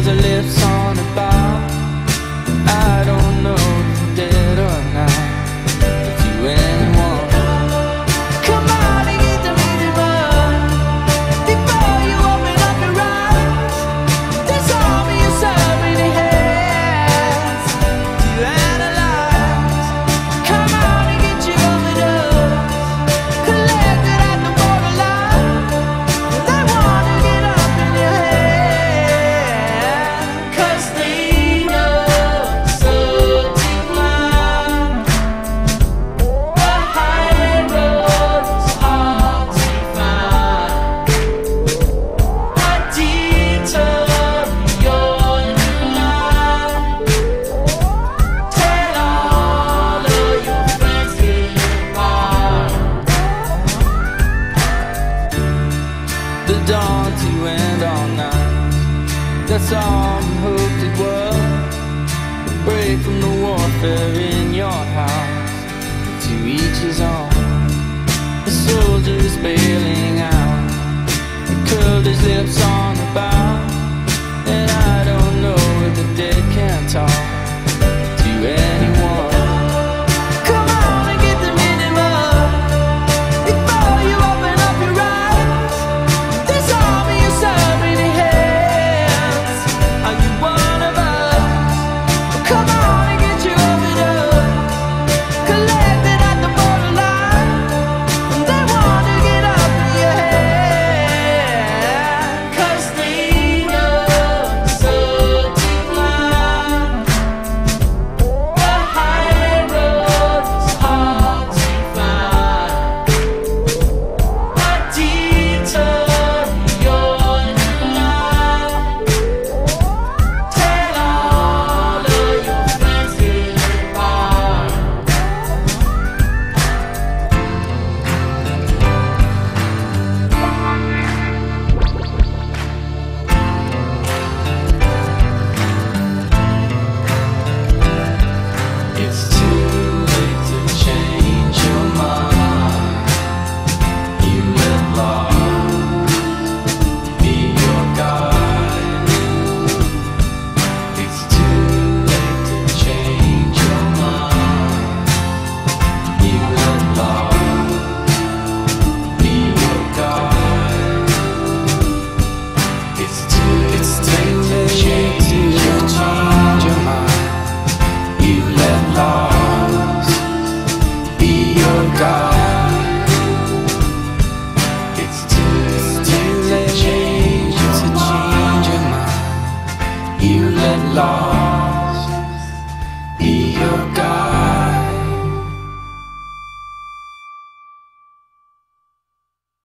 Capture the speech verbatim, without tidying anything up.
her lips on a bar. I don't know if you're dead or not. If you anyone, come on and get the minimum before you open up your eyes. There's only yourself in your hands to analyze. Come on and get your overdose collected at the borderline. They wanna get up in your head, 'cause they know so too much. The high road is hard to find. A detour in your new mind. Tell all of your friends to depart. The dawn to end all night. That's all we hoped it was. A break from the warfare in your house. To each his own. The soldier is bailing out. He curled his lips on the bow. And I don't know if the dead can talk to anyone. Come on and get the minimum before you open up your eyes. There's only yourself in your hands. Are you one of us? Come on.